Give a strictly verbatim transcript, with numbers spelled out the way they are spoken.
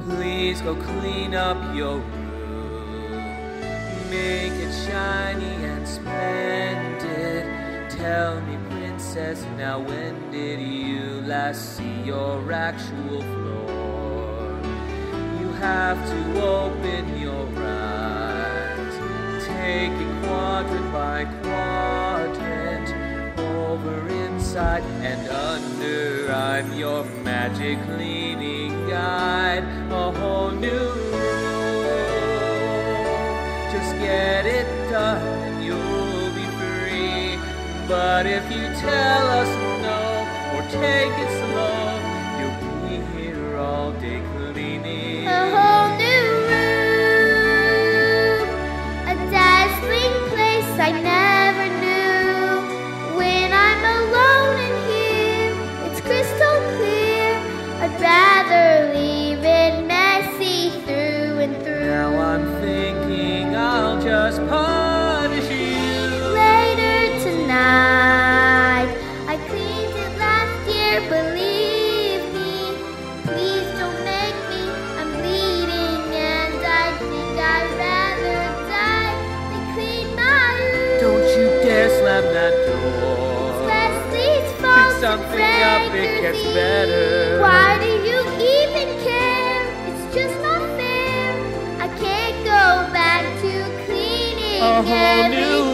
Please go clean up your room. Make it shiny and splendid. Tell me, princess, now when did you last see your actual floor? You have to open your eyes. Take it quadrant by quadrant, over, inside, and under. I'm your magic cleaning guide. A whole new room. Just get it done and you'll be free. But if you tell us no or take it slow, you'll be here all day cleaning. A whole new room, a dazzling place I never knew. When I'm alone in here, it's crystal clear. I'd rather leave it messy through and through. Now I'm thinking I'll just punish you. Later tonight, I cleaned it last year, believe me. Please don't make me, I'm bleeding and I think I'd rather die than clean my room. Don't you dare slam that door. Leslie's Pick fault something and up, it gets Frederick. better. Why do you even care? It's just not fair. I can't go back to cleaning A whole every new